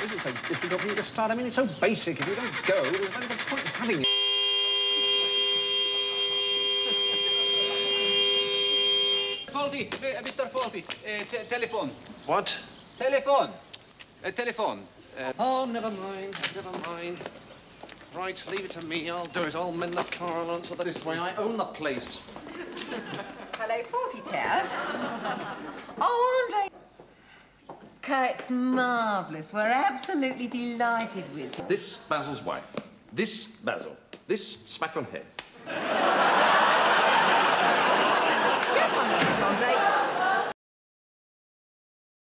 is it so difficult for you to start? I mean, it's so basic. If you don't go, there's no point in having you. Fawlty, Mr. Fawlty, telephone. What? Telephone. Telephone. Oh, never mind, never mind. Right, leave it to me. I'll do it. I'll mend the car and answer this way. I own the place. Hello, Fawlty Towers. Oh, Andre. It's marvellous. We're absolutely delighted with. This Basil's wife. This Basil. This smack on head. Just one minute, Andre.